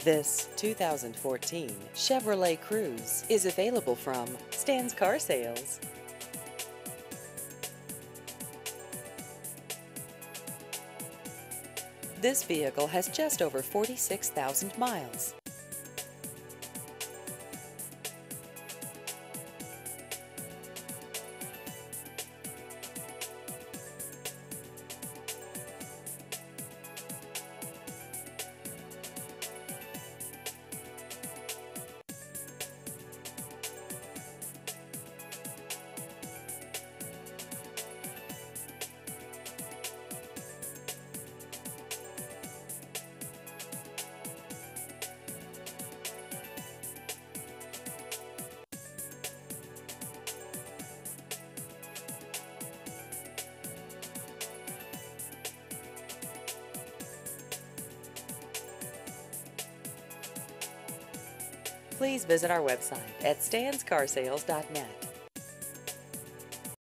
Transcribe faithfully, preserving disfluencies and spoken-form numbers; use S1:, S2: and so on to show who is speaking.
S1: This two thousand fourteen Chevrolet Cruze is available from Stan's Car Sales. This vehicle has just over forty-six thousand miles. Please visit our website at stans car sales dot net.